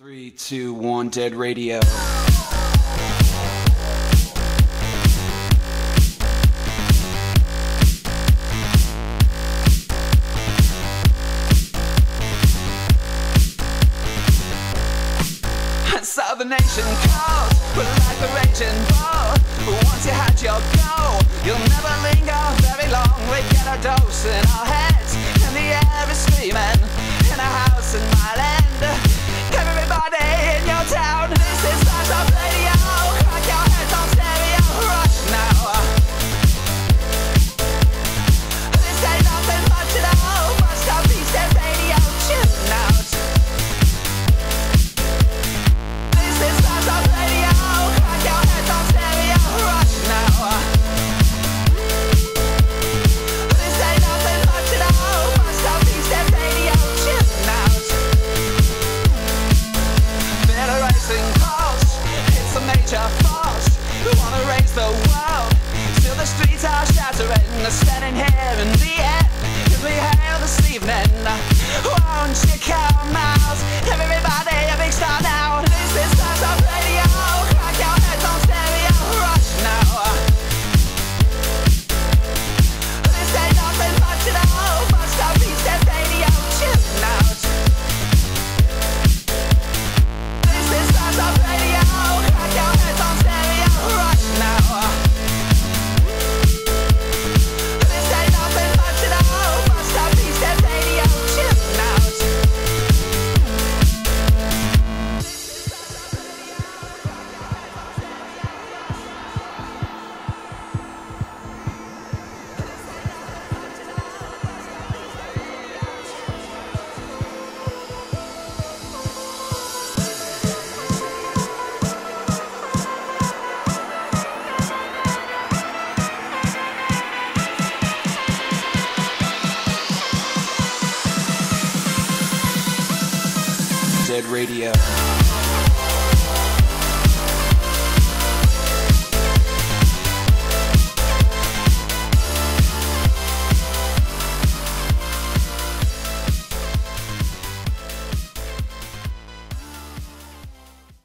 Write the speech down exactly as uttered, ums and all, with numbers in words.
Three, two, one, dead radio. So the nation calls, but like the raging bull, once you had your go, you'll never linger very long. We get a dose in our heads, and the air is screaming in a house in my land. Everybody in your town, this is Stars of Radio. Crack your heads on stereo, rush now. This ain't nothing much at all, must have these dead radio tune out. Streets are shattering, standing here in the air. As we hail this evening, won't you come out? Everybody a big star now. This is Stars of Radio. Crack your heads on stereo, rush now. This ain't nothing much at all, must have these dead radio tune out. This is Stars of Radio. Crack your heads on stereo, rush now. Dead radio.